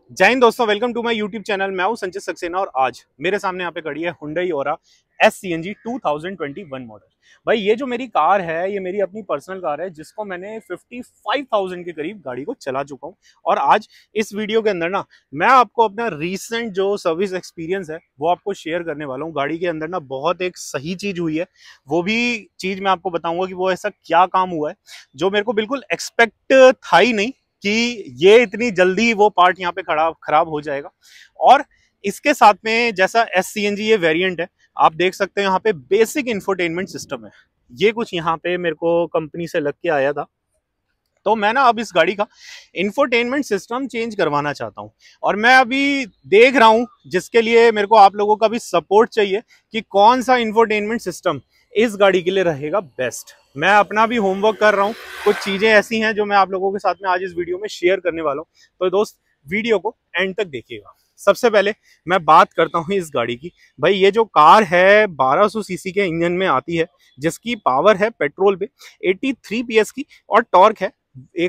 जय हिंद दोस्तों, welcome to my YouTube channel. मैं हूं संचित सक्सेना और आज मेरे सामने यहाँ पे खड़ी है Hyundai Aura SCNG 2021 मॉडल। भाई ये जो मेरी कार है ये मेरी अपनी पर्सनल कार है जिसको मैंने 55,000 के करीब गाड़ी को चला चुका हूं। और आज इस वीडियो के अंदर ना मैं आपको अपना रीसेंट जो सर्विस एक्सपीरियंस है वो आपको शेयर करने वाला हूँ। गाड़ी के अंदर ना बहुत एक सही चीज हुई है, वो भी चीज मैं आपको बताऊंगा कि वो ऐसा क्या काम हुआ है जो मेरे को बिल्कुल एक्सपेक्ट था ही नहीं कि ये इतनी जल्दी वो पार्ट यहाँ पे खराब हो जाएगा। और इसके साथ में जैसा SCNG ये वेरिएंट है, आप देख सकते हैं यहाँ पे बेसिक इंफोटेनमेंट सिस्टम है। ये कुछ यहाँ पे मेरे को कंपनी से लग के आया था, तो मैं ना अब इस गाड़ी का इंफोटेनमेंट सिस्टम चेंज करवाना चाहता हूँ। और मैं अभी देख रहा हूँ जिसके लिए मेरे को आप लोगों का भी सपोर्ट चाहिए कि कौन सा इंफोटेनमेंट सिस्टम इस गाड़ी के लिए रहेगा बेस्ट। मैं अपना भी होमवर्क कर रहा हूँ, कुछ चीजें ऐसी हैं जो मैं आप लोगों के साथ में आज इस वीडियो में शेयर करने वाला हूँ। तो दोस्त वीडियो को एंड तक देखिएगा। सबसे पहले मैं बात करता हूँ इस गाड़ी की। भाई ये जो कार है 1200 सीसी के इंजन में आती है, जिसकी पावर है पेट्रोल पे 83 PS की और टॉर्क है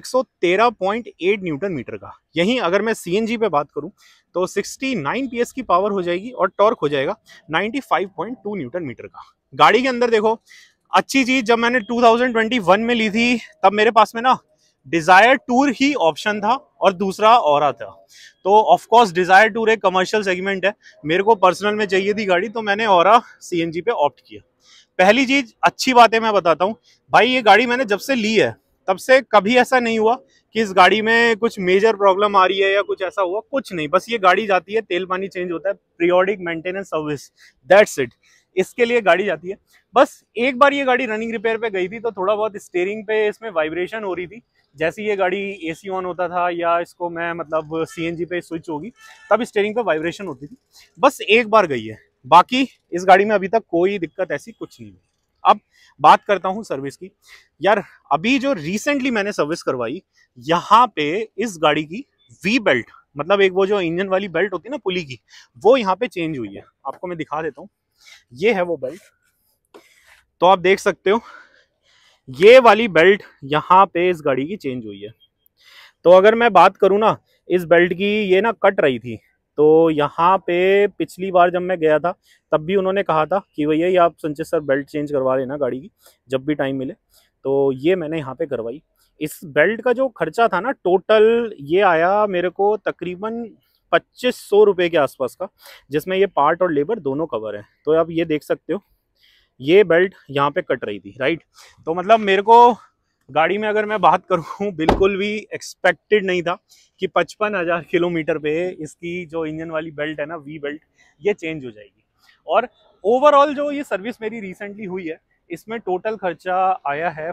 113.8 न्यूटन मीटर का। यहीं अगर मैं CNG पे बात करूं तो 69 PS की पावर हो जाएगी और टॉर्क हो जाएगा 95.2 न्यूटन मीटर का। गाड़ी के अंदर देखो, अच्छी चीज, जब मैंने 2021 में ली थी तब मेरे पास में ना डिजायर टूर ही ऑप्शन था और दूसरा औरा था। तो ऑफ कोर्स डिजायर टूर एक कमर्शियल सेगमेंट है, मेरे को पर्सनल में चाहिए थी गाड़ी, तो मैंने औरा CNG पे ऑप्ट किया। पहली चीज, अच्छी बातें मैं बताता हूँ भाई, ये गाड़ी मैंने जब से ली है तब से कभी ऐसा नहीं हुआ कि इस गाड़ी में कुछ मेजर प्रॉब्लम आ रही है या कुछ ऐसा हुआ, कुछ नहीं। बस ये गाड़ी जाती है, तेल पानी चेंज होता है, periodic maintenance service, that's it. इसके लिए गाड़ी जाती है। बस एक बार ये गाड़ी रनिंग रिपेयर पे गई थी तो थोड़ा बहुत स्टीयरिंग पे इसमें वाइब्रेशन हो रही थी। जैसे ये गाड़ी AC ऑन होता था या इसको मैं मतलब CNG पे स्विच होगी तब स्टीयरिंग पे वाइब्रेशन होती थी। बस एक बार गई है, बाकी इस गाड़ी में अभी तक कोई दिक्कत ऐसी कुछ नहीं हुई। अब बात करता हूँ सर्विस की। यार अभी जो रिसेंटली मैंने सर्विस करवाई, यहाँ पे इस गाड़ी की वी बेल्ट, मतलब एक वो जो इंजन वाली बेल्ट होती है ना पुली की, वो यहाँ पे चेंज हुई है। आपको मैं दिखा देता हूँ, ये है वो बेल्ट। तो आप देख सकते हो ये वाली बेल्ट यहाँ पे इस गाड़ी की चेंज हुई है। तो अगर मैं बात करूँ ना इस बेल्ट की, ये ना कट रही थी, तो यहाँ पे पिछली बार जब मैं गया था तब भी उन्होंने कहा था कि भैया ये आप संचित सर बेल्ट चेंज करवा लेना गाड़ी की जब भी टाइम मिले। तो ये मैंने यहाँ पे करवाई। इस बेल्ट का जो खर्चा था ना टोटल, ये आया मेरे को तकरीबन 2500 रुपये के आसपास का, जिसमें ये पार्ट और लेबर दोनों कवर है। तो आप ये देख सकते हो ये बेल्ट यहाँ पे कट रही थी, राइट। तो मतलब मेरे को गाड़ी में अगर मैं बात करूँ बिल्कुल भी एक्सपेक्टेड नहीं था कि 55,000 किलोमीटर पे इसकी जो इंजन वाली बेल्ट है ना वी बेल्ट, ये चेंज हो जाएगी। और ओवरऑल जो ये सर्विस मेरी रिसेंटली हुई है, इसमें टोटल खर्चा आया है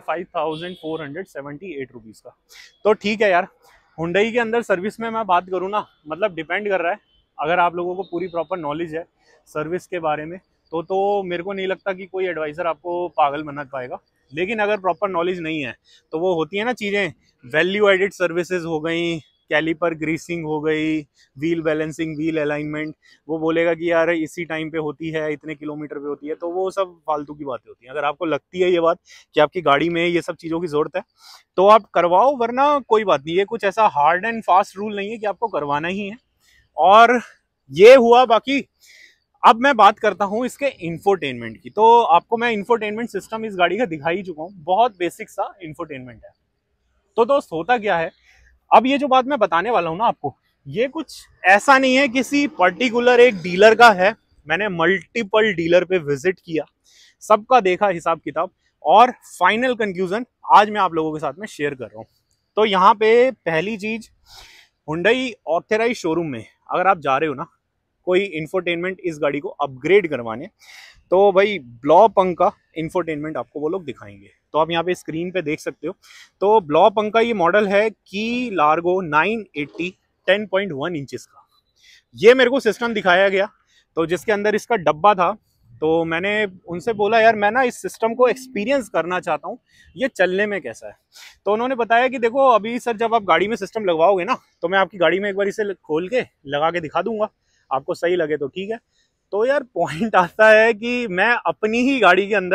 5,478 रुपीज़ का। तो ठीक है यार, हुंडई के अंदर सर्विस में मैं बात करूँ ना, मतलब डिपेंड कर रहा है। अगर आप लोगों को पूरी प्रॉपर नॉलेज है सर्विस के बारे में तो मेरे को नहीं लगता कि कोई एडवाइज़र आपको पागल बना पाएगा। लेकिन अगर प्रॉपर नॉलेज नहीं है तो वो होती है ना चीज़ें, वैल्यू एडिड सर्विसेज हो गई, कैलिपर ग्रीसिंग हो गई, व्हील बैलेंसिंग, व्हील अलाइनमेंट, वो बोलेगा कि यार इसी टाइम पे होती है, इतने किलोमीटर पे होती है, तो वो सब फालतू की बातें होती हैं। अगर आपको लगती है ये बात कि आपकी गाड़ी में ये सब चीज़ों की ज़रूरत है तो आप करवाओ, वरना कोई बात नहीं। ये कुछ ऐसा हार्ड एंड फास्ट रूल नहीं है कि आपको करवाना ही है। और ये हुआ। बाकी अब मैं बात करता हूँ इसके इंफोटेनमेंट की। तो आपको मैं इंफोटेनमेंट सिस्टम इस गाड़ी का दिखा ही चुका हूँ, बहुत बेसिक सा इंफोटेनमेंट है। तो दोस्त होता क्या है, अब ये जो बात मैं बताने वाला हूँ ना आपको, ये कुछ ऐसा नहीं है किसी पर्टिकुलर एक डीलर का है। मैंने मल्टीपल डीलर पे विजिट किया, सबका देखा हिसाब किताब, और फाइनल कंक्लूजन आज मैं आप लोगों के साथ में शेयर कर रहा हूँ। तो यहाँ पे पहली चीज, हुंडई ऑथराइज शोरूम में अगर आप जा रहे हो ना कोई इंफोटेनमेंट इस गाड़ी को अपग्रेड करवाने, तो भाई ब्लॉ पंख का इंफोटेनमेंट आपको वो लोग दिखाएंगे। तो आप यहाँ पे स्क्रीन पे देख सकते हो। तो ब्लॉ पंख का ये मॉडल है की लार्गो 980 10.1 इंचेस का। ये मेरे को सिस्टम दिखाया गया, तो जिसके अंदर इसका डब्बा था। तो मैंने उनसे बोला यार मैं ना इस सिस्टम को एक्सपीरियंस करना चाहता हूँ, ये चलने में कैसा है। तो उन्होंने बताया कि देखो अभी सर जब आप गाड़ी में सिस्टम लगवाओगे ना तो मैं आपकी गाड़ी में एक बार इसे खोल के लगा के दिखा दूंगा, आपको सही लगे तो ठीक है। तो यार पॉइंट आता है कि मैं अपनी ही गाड़ी के अंदर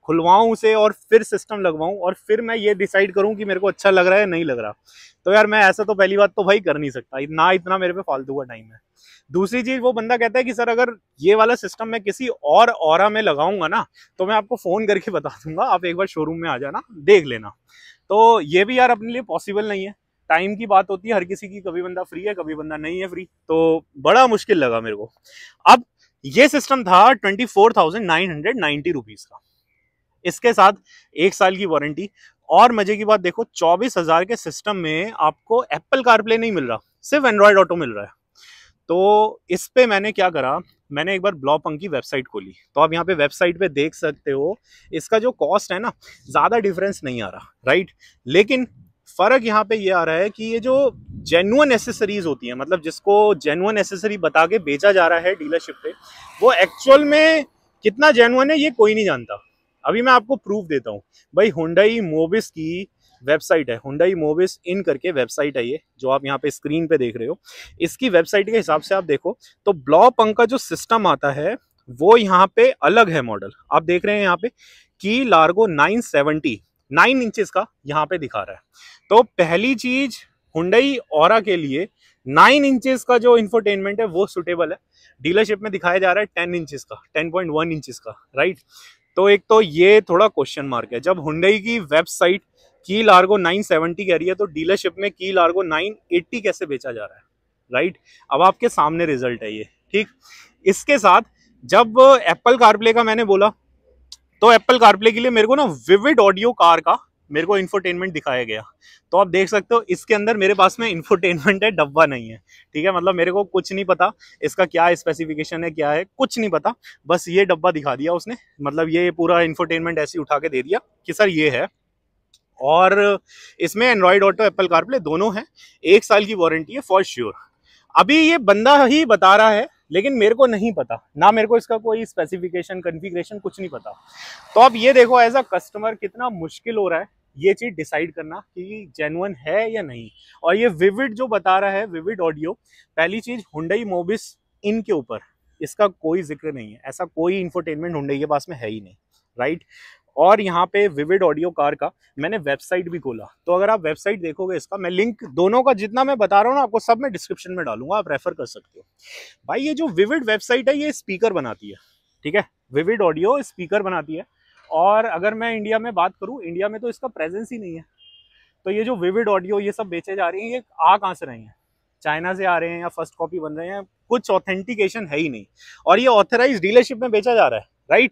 खुलवाऊं उसे और फिर सिस्टम लगवाऊं और फिर मैं ये डिसाइड करूं कि मेरे को अच्छा लग रहा है नहीं लग रहा, तो यार मैं ऐसा तो पहली बात तो भाई कर नहीं सकता, ना इतना मेरे पे फालतू का टाइम है। दूसरी चीज, वो बंदा कहता है कि सर अगर ये वाला सिस्टम मैं किसी और ऑरा में लगाऊंगा ना तो मैं आपको फोन करके बता दूंगा, आप एक बार शोरूम में आ जाना देख लेना। तो ये भी यार अपने लिए पॉसिबल नहीं है, टाइम की बात होती है हर किसी की, कभी बंदा फ्री है कभी बंदा नहीं है फ्री, तो बड़ा मुश्किल लगा मेरे को। अब ये सिस्टम था 24,990 रुपीज का, इसके साथ 1 साल की वारंटी। और मजे की बात देखो, 24,000 के सिस्टम में आपको एप्पल कारप्ले नहीं मिल रहा, सिर्फ एंड्रॉयड ऑटो मिल रहा है। तो इस पे मैंने क्या करा, मैंने एक बार ब्लॉपंक की वेबसाइट खोली, तो आप यहाँ पे वेबसाइट पे देख सकते हो इसका जो कॉस्ट है ना, ज़्यादा डिफरेंस नहीं आ रहा, राइट। लेकिन फ़र्क यहाँ पे ये आ रहा है कि ये जो जेन्युइन एसेसरीज होती हैं, मतलब जिसको जेन्युइन एसेसरी बता के बेचा जा रहा है डीलरशिप पे, वो एक्चुअल में कितना जेन्युइन है ये कोई नहीं जानता। अभी मैं आपको प्रूफ देता हूँ भाई, हुंडई मोबिस की वेबसाइट है, हुंडई मोबिस इन करके वेबसाइट है ये, जो आप यहाँ पे स्क्रीन पे देख रहे हो। इसकी वेबसाइट के हिसाब से आप देखो तो ब्लॉपंक का जो सिस्टम आता है वो यहाँ पे अलग है मॉडल। आप देख रहे हैं यहाँ पे की लार्गो 970 9 इंचेस का यहाँ पे दिखा रहा है। तो पहली चीज, हुंडई ऑरा के लिए 9 इंचेस का जो इंफोटेनमेंट है वो सुटेबल है। डीलरशिप में दिखाया जा रहा है 10 इंचेस का, 10.1 इंचेस का, राइट। तो एक तो ये थोड़ा क्वेश्चन मार्क है, जब हुंडई की वेबसाइट की लार्गो 970 कह रही है तो डीलरशिप में की लार्गो 980 कैसे बेचा जा रहा है, राइट। अब आपके सामने रिजल्ट है ये, ठीक। इसके साथ जब एप्पल कारप्ले का मैंने बोला, तो एप्पल कारप्ले के लिए मेरे को ना विविड ऑडियो कार का मेरे को इंफोटेनमेंट दिखाया गया। तो आप देख सकते हो इसके अंदर मेरे पास में इंफोटेनमेंट है, डब्बा नहीं है, ठीक है। मतलब मेरे को कुछ नहीं पता इसका क्या स्पेसिफिकेशन है, क्या है, कुछ नहीं पता, बस ये डब्बा दिखा दिया उसने, मतलब ये पूरा इंफोटेनमेंट ऐसे उठा के दे दिया कि सर ये है। और इसमें एंड्रॉयड ऑटो एप्पल कारप्ले दोनों है, 1 साल की वारंटी है फॉर श्योर। अभी ये बंदा ही बता रहा है लेकिन मेरे को नहीं पता, ना मेरे को इसका कोई स्पेसिफिकेशन कॉन्फ़िगरेशन कुछ नहीं पता। तो अब ये देखो एज अ कस्टमर कितना मुश्किल हो रहा है ये चीज डिसाइड करना कि जेन्युइन है या नहीं। और ये विविड जो बता रहा है, विविड ऑडियो, पहली चीज हुंडई मोबिस इन के ऊपर इसका कोई जिक्र नहीं है, ऐसा कोई इंफोटेनमेंट हुंडई के पास में है ही नहीं, राइट। और यहाँ पे विविड ऑडियो कार का मैंने वेबसाइट भी खोला, तो अगर आप वेबसाइट देखोगे इसका, मैं लिंक दोनों का जितना मैं बता रहा हूँ ना आपको सब मैं डिस्क्रिप्शन में डालूंगा, आप रेफर कर सकते हो। भाई ये जो विविड वेबसाइट है ये स्पीकर बनाती है, ठीक है, विविड ऑडियो स्पीकर बनाती है। और अगर मैं इंडिया में बात करूँ, इंडिया में तो इसका प्रेजेंस ही नहीं है। तो ये जो विविड ऑडियो ये सब बेचे जा रही हैं, ये आ कहाँ से रहे हैं, चाइना से आ रहे हैं या फर्स्ट कॉपी बन रहे हैं, कुछ ऑथेंटिकेशन है ही नहीं। और ये ऑथराइज डीलरशिप में बेचा जा रहा है, राइट।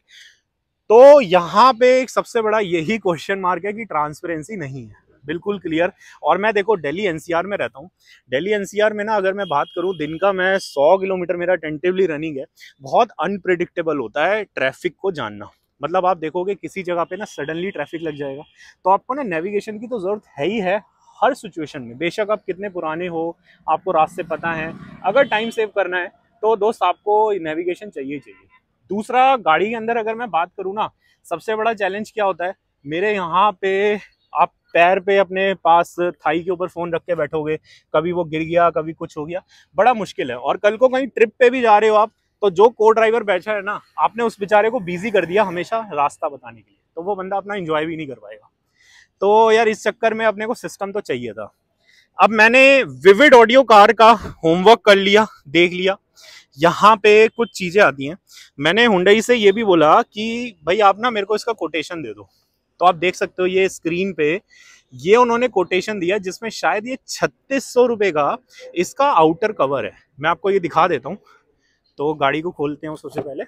तो यहाँ पे एक सबसे बड़ा यही क्वेश्चन मार्क है कि ट्रांसपेरेंसी नहीं है, बिल्कुल क्लियर। और मैं देखो दिल्ली एनसीआर में रहता हूँ, दिल्ली एनसीआर में ना अगर मैं बात करूँ, दिन का मैं 100 किलोमीटर मेरा टेंटिवली रनिंग है, बहुत अनप्रिडिक्टेबल होता है ट्रैफिक को जानना। मतलब आप देखोगे किसी जगह पे ना सडनली ट्रैफिक लग जाएगा, तो आपको ना नेविगेशन की तो जरूरत है ही है हर सिचुएशन में, बेशक आप कितने पुराने हो, आपको रास्ते पता है, अगर टाइम सेव करना है तो दोस्त आपको नेविगेशन चाहिए चाहिए। दूसरा, गाड़ी के अंदर अगर मैं बात करूँ ना, सबसे बड़ा चैलेंज क्या होता है मेरे यहाँ पे, आप पैर पे अपने पास थाई के ऊपर फोन रख के बैठोगे, कभी वो गिर गया कभी कुछ हो गया, बड़ा मुश्किल है। और कल को कहीं ट्रिप पे भी जा रहे हो आप, तो जो को ड्राइवर बैठा है ना, आपने उस बेचारे को बिजी कर दिया हमेशा रास्ता बताने के लिए, तो वो बंदा अपना एंजॉय भी नहीं कर पाएगा। तो यार इस चक्कर में अपने को सिस्टम तो चाहिए था। अब मैंने विविड ऑडियो कार का होमवर्क कर लिया, देख लिया, यहाँ पे कुछ चीजें आती हैं। मैंने हुंडई से ये भी बोला कि भाई आप ना मेरे को इसका कोटेशन दे दो, तो आप देख सकते हो ये स्क्रीन पे ये उन्होंने कोटेशन दिया, जिसमें शायद ये 3600 रुपए का इसका आउटर कवर है। मैं आपको ये दिखा देता हूँ, तो गाड़ी को खोलते हैं सबसे पहले।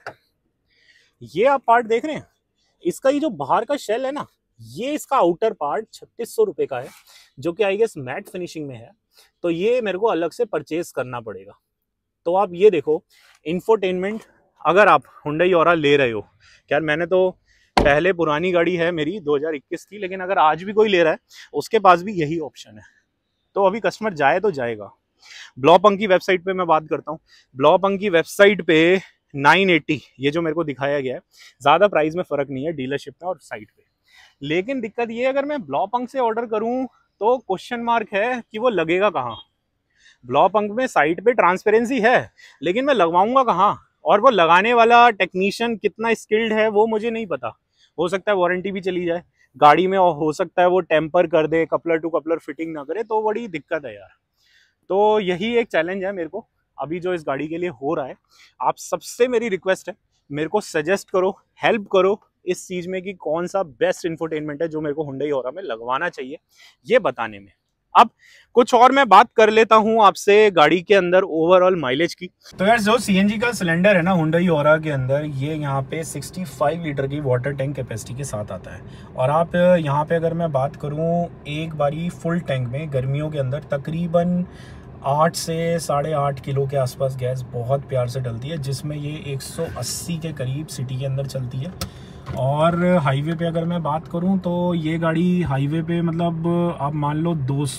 ये आप पार्ट देख रहे हैं, इसका ये जो बाहर का शेल है ना, ये इसका आउटर पार्ट 3600 रुपए का है, जो कि आई गेस मैट फिनिशिंग में है। तो ये मेरे को अलग से परचेज करना पड़ेगा। तो आप ये देखो, इंफोटेनमेंट अगर आप हुंडई ऑरा ले रहे हो, यार मैंने तो पहले पुरानी गाड़ी है मेरी 2021 की, लेकिन अगर आज भी कोई ले रहा है उसके पास भी यही ऑप्शन है। तो अभी कस्टमर जाए तो जाएगा। ब्लॉपंक की वेबसाइट पे मैं बात करता हूँ, ब्लॉपंक की वेबसाइट पे 980 ये जो मेरे को दिखाया गया है, ज़्यादा प्राइस में फ़र्क नहीं है डीलरशिप में और साइट पे। लेकिन दिक्कत ये, अगर मैं ब्लॉपंक से ऑर्डर करूँ तो क्वेश्चन मार्क है कि वो लगेगा कहाँ। ब्लॉपंक में साइट पे ट्रांसपेरेंसी है, लेकिन मैं लगवाऊंगा कहाँ, और वो लगाने वाला टेक्नीशियन कितना स्किल्ड है वो मुझे नहीं पता। हो सकता है वारंटी भी चली जाए गाड़ी में, और हो सकता है वो टेम्पर कर दे, कपलर टू कपलर फिटिंग ना करे, तो बड़ी दिक्कत है यार। तो यही एक चैलेंज है मेरे को अभी जो इस गाड़ी के लिए हो रहा है। आप सबसे मेरी रिक्वेस्ट है, मेरे को सजेस्ट करो, हेल्प करो इस चीज़ में कि कौन सा बेस्ट इंफोटेनमेंट है जो मेरे को Hyundai Aura में लगवाना चाहिए, ये बताने में। अब कुछ और मैं बात कर लेता हूं आपसे गाड़ी के अंदर ओवरऑल माइलेज की। तो यार जो सीएनजी का सिलेंडर है ना Hyundai Aura के अंदर, ये यहाँ पे 65 लीटर की वाटर टैंक कैपेसिटी के साथ आता है। और आप यहाँ पे अगर मैं बात करूँ एक बारी फुल टैंक में गर्मियों के अंदर तकरीबन 8 से 8.5 किलो के आसपास गैस बहुत प्यार से डलती है, जिसमें ये 180 के करीब सिटी के अंदर चलती है। और हाईवे पे अगर मैं बात करूं तो ये गाड़ी हाईवे पे मतलब आप मान लो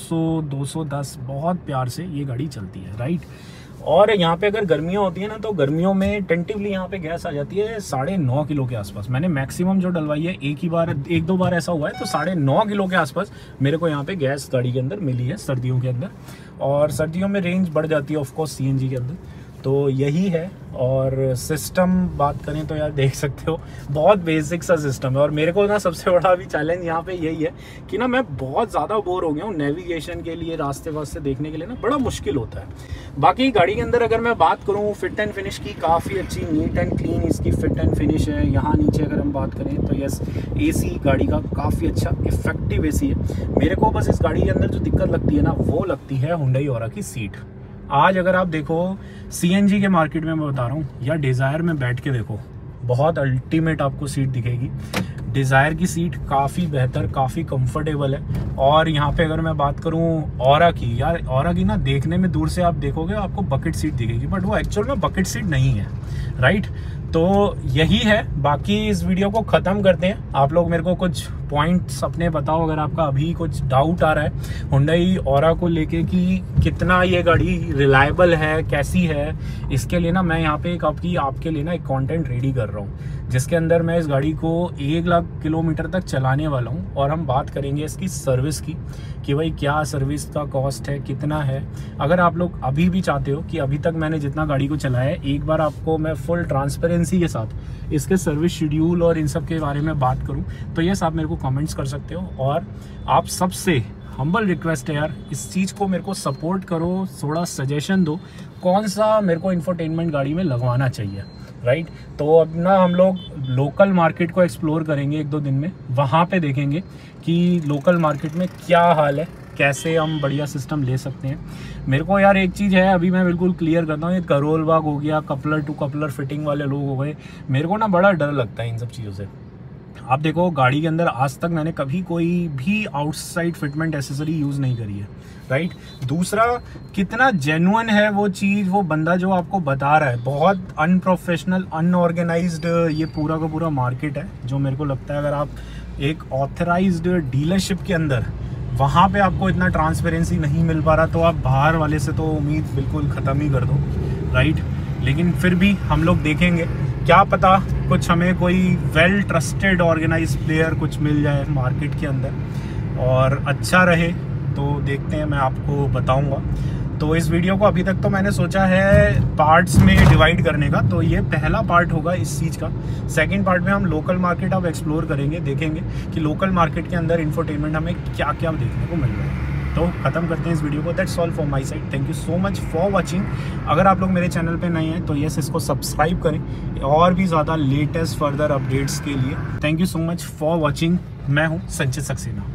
200-210 बहुत प्यार से ये गाड़ी चलती है, राइट। और यहाँ पे अगर गर्मियाँ होती है ना, तो गर्मियों में टेंटिवली यहाँ पे गैस आ जाती है 9.5 किलो के आसपास। मैंने मैक्सिमम जो डलवाई है एक दो बार ऐसा हुआ है, तो 9.5 किलो के आसपास मेरे को यहाँ पे गैस गाड़ी के अंदर मिली है सर्दियों के अंदर। और सर्दियों में रेंज बढ़ जाती है ऑफकोर्स सीएनजी के अंदर, तो यही है। और सिस्टम बात करें तो यार देख सकते हो बहुत बेसिक सा सिस्टम है। और मेरे को ना सबसे बड़ा अभी चैलेंज यहाँ पे यही है कि ना मैं बहुत ज़्यादा बोर हो गया हूँ नेविगेशन के लिए, रास्ते वास्ते देखने के लिए ना बड़ा मुश्किल होता है। बाकी गाड़ी के अंदर अगर मैं बात करूँ फिट एंड फिनिश की, काफ़ी अच्छी नीट एंड क्लीन इसकी फिट एंड फिनिश है। यहाँ नीचे अगर हम बात करें तो यस AC गाड़ी का काफ़ी अच्छा इफेक्टिव AC है। मेरे को बस इस गाड़ी के अंदर जो दिक्कत लगती है ना, वो लगती है Hyundai Aura की सीट। आज अगर आप देखो सीएनजी के मार्केट में मैं बता रहा हूँ, या डिज़ायर में बैठ के देखो, बहुत अल्टीमेट आपको सीट दिखेगी। डिज़ायर की सीट काफ़ी बेहतर, काफ़ी कंफर्टेबल है। और यहाँ पे अगर मैं बात करूँ ऑरा की, यार ऑरा की ना देखने में दूर से आप देखोगे आपको बकेट सीट दिखेगी, बट वो एक्चुअल में बकेट सीट नहीं है, राइट। तो यही है। बाकी इस वीडियो को ख़त्म करते हैं। आप लोग मेरे को कुछ पॉइंट्स अपने बताओ अगर आपका अभी कुछ डाउट आ रहा है Hyundai Aura को लेके कि कितना ये गाड़ी रिलायबल है, कैसी है। इसके लिए ना मैं यहाँ पे आपके लिए ना एक कंटेंट रेडी कर रहा हूँ, जिसके अंदर मैं इस गाड़ी को 1 लाख किलोमीटर तक चलाने वाला हूँ। और हम बात करेंगे इसकी सर्विस की कि भाई क्या सर्विस का कॉस्ट है, कितना है। अगर आप लोग अभी भी चाहते हो कि अभी तक मैंने जितना गाड़ी को चलाया है एक बार आपको मैं फुल ट्रांसपेरेंसी के साथ इसके सर्विस शेड्यूल और इन सब के बारे में बात करूं, तो यस आप मेरे को कमेंट्स कर सकते हो। और आप सबसे हम्बल रिक्वेस्ट है यार, इस चीज़ को मेरे को सपोर्ट करो, थोड़ा सजेशन दो कौन सा मेरे को इंफोटेनमेंट गाड़ी में लगवाना चाहिए, राइट। तो अब ना हम लोग लोकल मार्केट को एक्सप्लोर करेंगे 1-2 दिन में, वहाँ पे देखेंगे कि लोकल मार्केट में क्या हाल है, कैसे हम बढ़िया सिस्टम ले सकते हैं। मेरे को यार एक चीज़ है, अभी मैं बिल्कुल क्लियर करता हूँ, ये करोल बाग हो गया, कपलर टू कपलर फिटिंग वाले लोग हो गए, मेरे को ना बड़ा डर लगता है इन सब चीज़ों से। आप देखो गाड़ी के अंदर आज तक मैंने कभी कोई भी आउटसाइड फिटमेंट एसेसरी यूज़ नहीं करी है, राइट। दूसरा, कितना जेन्युइन है वो चीज़, वो बंदा जो आपको बता रहा है। बहुत अनप्रोफेशनल, अनऑर्गेनाइज्ड ये पूरा का पूरा मार्केट है, जो मेरे को लगता है अगर आप एक ऑथराइज्ड डीलरशिप के अंदर वहाँ पे आपको इतना ट्रांसपेरेंसी नहीं मिल पा रहा, तो आप बाहर वाले से तो उम्मीद बिल्कुल ख़त्म ही कर दो, राइट। लेकिन फिर भी हम लोग देखेंगे, क्या पता कुछ हमें कोई वेल ट्रस्टेड ऑर्गेनाइज प्लेयर कुछ मिल जाए मार्केट के अंदर और अच्छा रहे, तो देखते हैं, मैं आपको बताऊंगा। तो इस वीडियो को अभी तक तो मैंने सोचा है पार्ट्स में डिवाइड करने का, तो ये पहला पार्ट होगा इस चीज़ का। सेकंड पार्ट में हम लोकल मार्केट अब एक्सप्लोर करेंगे, देखेंगे कि लोकल मार्केट के अंदर इंफोटेनमेंट हमें क्या क्या देखने को मिल रहा है। तो ख़त्म करते हैं इस वीडियो को। That's all for my side, thank you so much for watching. अगर आप लोग मेरे चैनल पे नए हैं तो यस इसको सब्सक्राइब करें और भी ज़्यादा लेटेस्ट फर्दर अपडेट्स के लिए। Thank you so much for watching. मैं हूँ संचित सक्सेना।